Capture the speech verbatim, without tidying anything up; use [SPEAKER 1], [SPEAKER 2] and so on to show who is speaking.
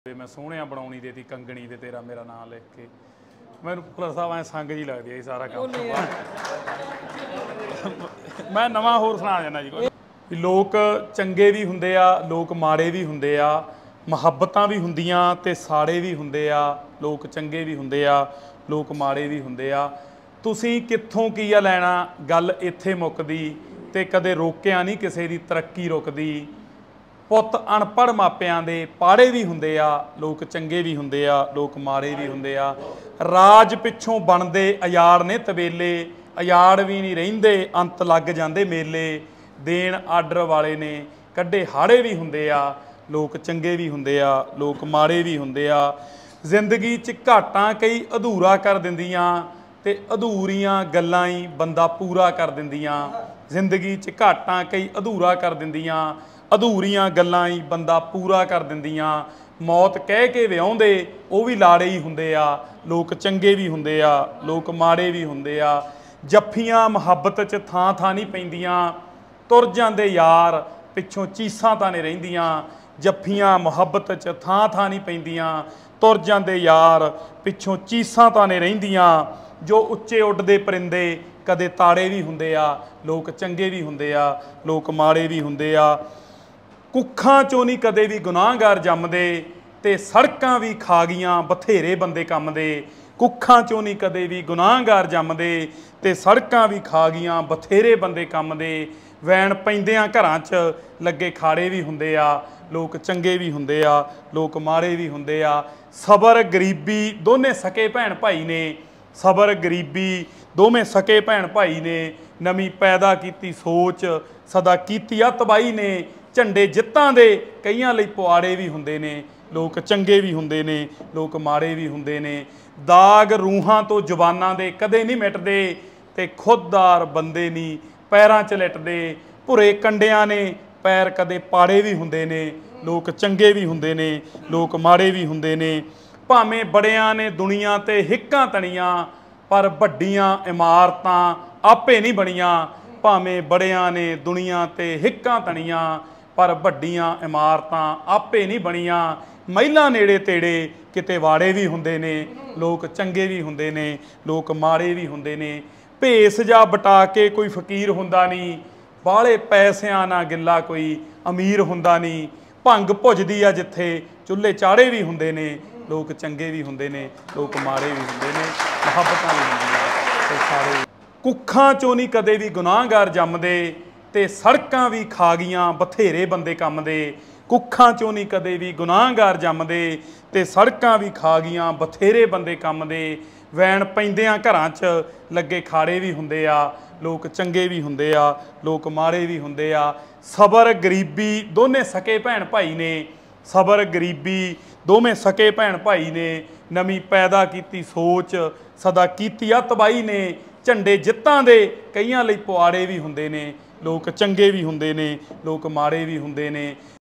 [SPEAKER 1] मैं सोहणिया बनाउणी देती कंगणी ते तेरा मेरा नाम लिख के मैनूं भुल्लर साहब ऐ संग जी लगदी है सारा काम मैं नवां होर सुणा जाना जी भी लोग चंगे भी हुंदे आ लोग माड़े भी हुंदे आ मुहब्बतां भी हुंदियां ते साड़े भी हुंदे आ लोग चंगे भी हुंदे आ लोग माड़े भी हुंदे आ तुसीं कित्थों की आ लैणा गल इत्थे मुकदी ते कदे रोकिया नहीं किसे दी तरक्की रुकदी पुत अनपढ़ मापियां दे पाड़े भी हुंदे आ लोग चंगे भी हुंदे आ लोग माड़े भी हुंदे आ राज पिछों बनदे अयाड़ ने तबेले अयाड़ भी नहीं रहिंदे अंत लग जांदे मेले देण आर्डर वाले ने कड्डे हाड़े भी हुंदे आ लोग चंगे भी हुंदे आ लोग माड़े भी हुंदे आ जिंदगी च घाटां कई अधूरा कर दिंदियां ते अधूरियां गल्लां ही बंदा पूरा कर दिंदियां जिंदगी च घाटां कई अधूरा कर दिंदियां अधूरियां गल्लां ही बंदा पूरा कर दिंदियां मौत कह के विआउंदे वो भी लाड़े ही हुंदे आ लोग चंगे भी हुंदे आ लोग माड़े भी हुंदे आ जफ्फियां मुहब्बत च थां थां नहीं पैंदियां तुर जांदे यार पिछों चीसां तां नहीं रहिंदियां जफ्फियां मुहब्बत च थां थां नहीं पैंदियां तुर जांदे यार पिछों चीसां तां नहीं रहिंदियां जो उच्चे उड्डदे परिंदे कदे ताड़े भी हुंदे आ लोग चंगे भी हुंदे आ लोग माड़े भी हुंदे आ कुखां चों नहीं कदे भी गुनाहगार जमदे ते सड़कां भी खा गईयां बथेरे बंदे कम्मदे कुखां चों नहीं कदे भी गुनाहगार जमदे ते सड़कां भी खा गईयां बथेरे बंदे कम्मदे वैन पैंदियां घरां च लगे खाड़े भी हुंदे आ लोग चंगे भी हुंदे आ लोग माड़े भी हुंदे आ सबर गरीबी दोने सके भैन भाई ने सबर गरीबी दोवें सके भैन भाई ने नवीं पैदा कीती सोच सदा कीती आ तबाही ने झंडे जित्तां दे कईयां लई पुआड़े भी हुंदे ने लोग चंगे भी हुंदे ने लोग माड़े भी हुंदे ने दाग रूहां तो जुबानां दे कदे नहीं मिटदे ते खुददार बंदे नहीं पैरां च लिटदे भुरे कंडियां ने पैर कदे पाड़े भी हुंदे ने लोग चंगे भी हुंदे ने लोग माड़े भी हुंदे ने भावें बड़ियां ने दुनिया ते हिक्कां तणियां पर वड्डियां इमारतां आपे नहीं बणियां भावें बड़ियां ने दुनिया ते हिक्कां तणियां पर वड्डियां इमारतां आपे नहीं बणियां महिलां नेड़े तेड़े किते वाड़े भी हुंदे ने लोग चंगे भी हुंदे ने लोग माड़े भी हुंदे ने भेस जा बटा के कोई फकीर हुंदा नहीं बाले पैसियां ना गिला कोई अमीर हुंदा नहीं भंग भुजदी आ जिथे चुल्हे चाड़े भी हुंदे ने लोग चंगे भी हुंदे ने लोग माड़े भी हुंदे ने मुहब्बतां भी हुंदियां ते सारे कुखां चों नहीं कदे भी गुनाहगार जमदे ते सड़कां भी खा गईयां बथेरे बंदे कम्मदे कुखां चों नहीं कदे भी गुनाहगार जमदे ते सड़कां भी खा गईयां बथेरे बंदे कम्मदे वैन पैंदियां घरां च लगे खाड़े भी हुंदे आ लोग चंगे भी हुंदे आ लोग माड़े भी हुंदे आ सबर गरीबी दोने सके भैन भाई ने सबर गरीबी दोवें सके भैन भाई ने नवीं पैदा कीती सोच सदा कीती आ तबाही ने झंडे जित्तां दे कईयां लई पुआड़े भी हुंदे ने लोग चंगे भी हुंदे ने लोग माड़े भी हुंदे ने।